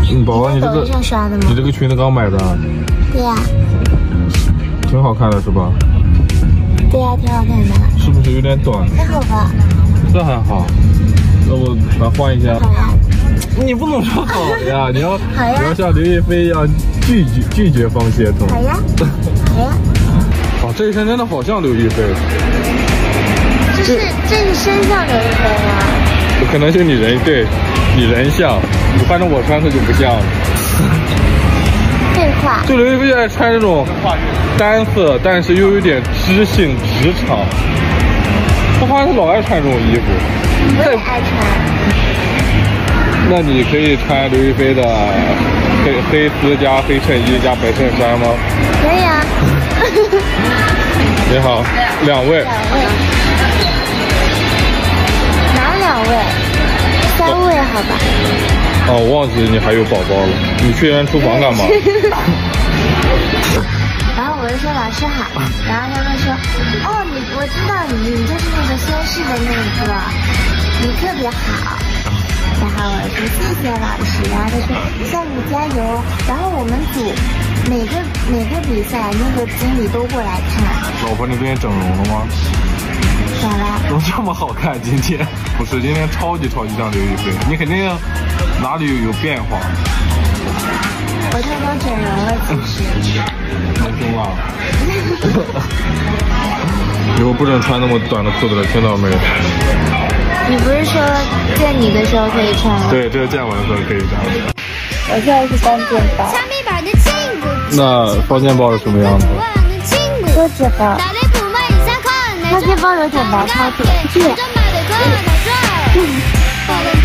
宝宝，你这个上刷的吗？ 你这个裙子刚买的？ 对呀。 挺好看的是吧？ 对呀，挺好看的。 是不是有点短？ 还好吧。 这还好。要不咱换一下？ 好呀。 你不能说好呀，你要好呀， 你要像刘亦菲一样拒绝方协同。 好呀，好呀。 哦，这一身真的好像刘亦菲。 这是身上刘亦菲吗？ 可能是你人像，反正我穿它就不像了。 废话。 就刘亦菲爱穿这种单色，但是又有点知性职场。我发现她老爱穿这种衣服。 我也爱穿。 那你可以穿刘亦菲的黑丝加黑衬衣加白衬衫吗？ 可以啊。 你好，两位。 哪2位？3位，好吧。 哦，我忘记你还有宝宝了。你去人厨房干嘛？ 然后我就说老师好，然后他们说，哦，我知道你就是那个宣誓的那个，你特别好。然后我说谢谢老师，然后他说向你加油。然后我们组每个比赛那个经理都过来看。 老婆，你最近整容了吗？ 咋了？ 怎么这么好看？今天不是，今天超级像刘亦菲，你肯定哪里有变化。 我偷偷整容了，其实。 太凶了。以后不准穿那么短的裤子了，听到没？ 你不是说见你的时候可以穿吗？ 对，这个见我的时候可以穿。 我现在是单肩包。 那双肩包是什么样子？ 多肩包。单肩包有点难操作。